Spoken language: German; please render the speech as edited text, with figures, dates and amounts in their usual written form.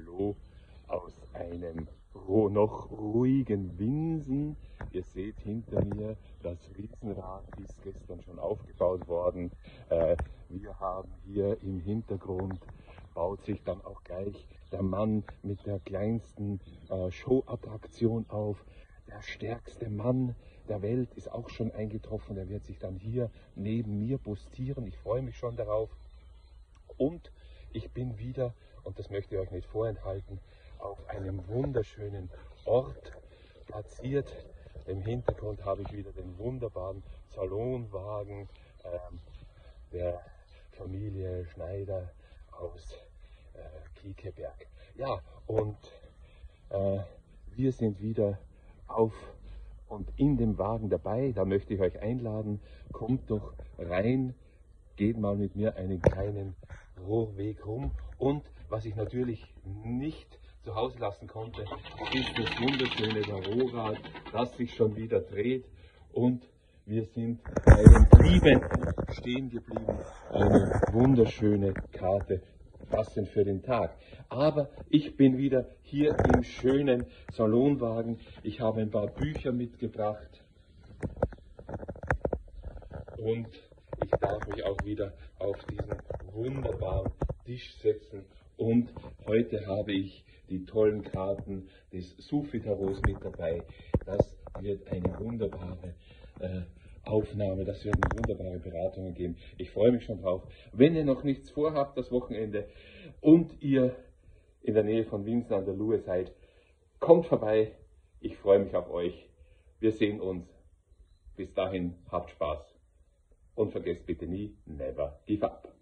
Hallo aus einem noch ruhigen Winsen. Ihr seht hinter mir, das Riesenrad ist gestern schon aufgebaut worden. Wir haben hier im Hintergrund, baut sich dann auch gleich der Mann mit der kleinsten Showattraktion auf. Der stärkste Mann der Welt ist auch schon eingetroffen. Der wird sich dann hier neben mir postieren. Ich freue mich schon darauf. Und ich bin wieder, und das möchte ich euch nicht vorenthalten, auf einem wunderschönen Ort platziert. Im Hintergrund habe ich wieder den wunderbaren Salonwagen der Familie Schneider aus Kiekeberg. Ja, und wir sind wieder auf und in dem Wagen dabei. Da möchte ich euch einladen, kommt doch rein, geht mal mit mir einen kleinen Rohrweg rum. Und was ich natürlich nicht zu Hause lassen konnte, ist das wunderschöne Rohrrad, das sich schon wieder dreht. Und wir sind bei den Trieben stehen geblieben. Eine wunderschöne Karte, passend für den Tag. Aber ich bin wieder hier im schönen Salonwagen. Ich habe ein paar Bücher mitgebracht. Und ich darf mich auch wieder auf diesen wunderbaren Tisch setzen. Und heute habe ich die tollen Karten des Sufi-Tarots mit dabei. Das wird eine wunderbare Aufnahme, das wird eine wunderbare Beratungen geben. Ich freue mich schon drauf. Wenn ihr noch nichts vorhabt, das Wochenende, und ihr in der Nähe von Winsen an der Luhe seid, kommt vorbei. Ich freue mich auf euch. Wir sehen uns. Bis dahin, habt Spaß. Und vergesst bitte nie, never give up.